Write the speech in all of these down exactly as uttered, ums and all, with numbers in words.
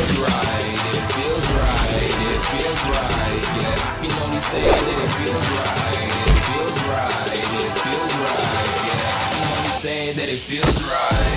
feels right, it feels right, it feels right. Yeah, I can only say that it feels right, it feels right, it feels right. Yeah, I can only say that it feels right.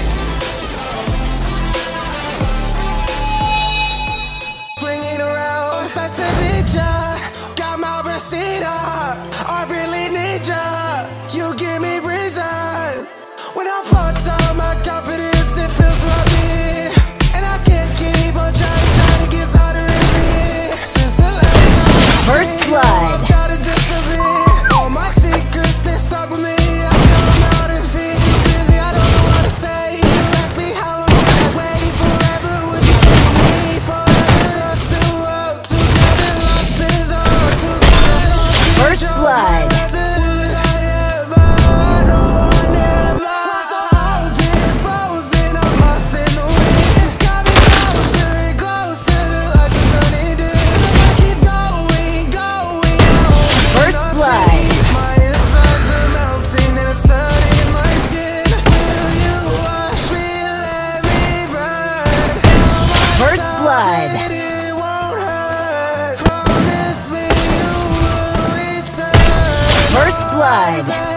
Swinging around, that's the picture. Got my receipt up. I really need ya. You give me reason. When I fucked up my confidence, it feels like me. And I can't keep on trying, trying to get harder every year. Since the last time First blood. I've gotta disappear. All my secrets, they stuck with me. I come out and feel busy. I don't know what to say. You ask me how long can I wait. Forever would you stay with me? Forever us two up together, lost is all together. First blood. First blood. First blood.